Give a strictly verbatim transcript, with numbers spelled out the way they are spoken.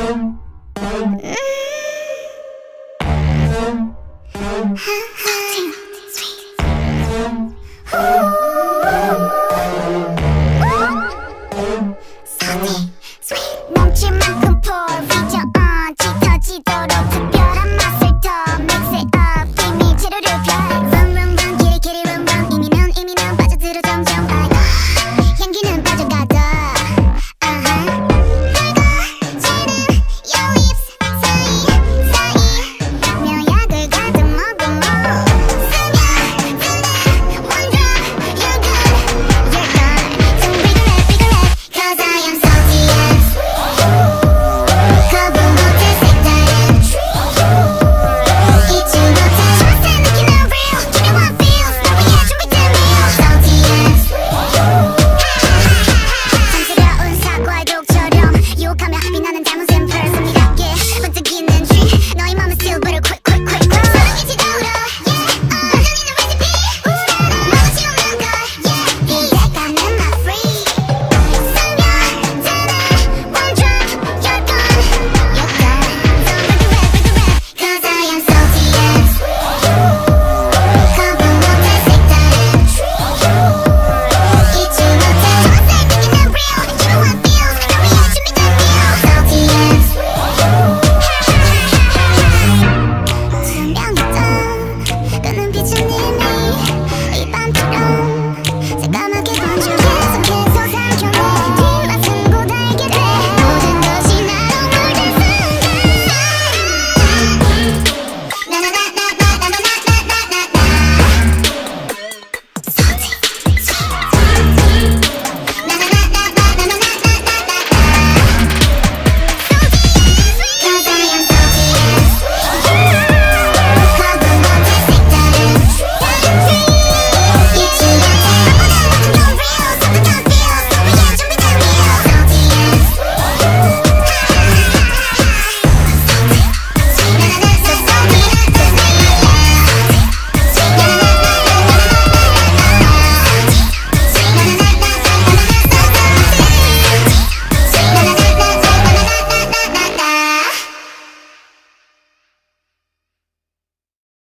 넘칠 만큼 pour 위저 on 짙어지도록 특별한 맛을 더 mix it up 기미 재료를 펴 Run run run 길이 길이 run run 이미 넌 이미 넌 빠져들어 점점 향기는 빠져가다 uh-huh. 붉어지는 your lips 사이사이 묘약을 가득 머금어 스며드는 one drop you're good you're gone So wiggle it wiggle it cause I am salty and sweet 거부 못해 색다른 treat 잊지 못해 맛에 느끼는 real Give me what feels 널 위해 준비된 meal Salty and sweet 탐스러운 사과의 독처럼 유혹하며 빛나는 diamonds in person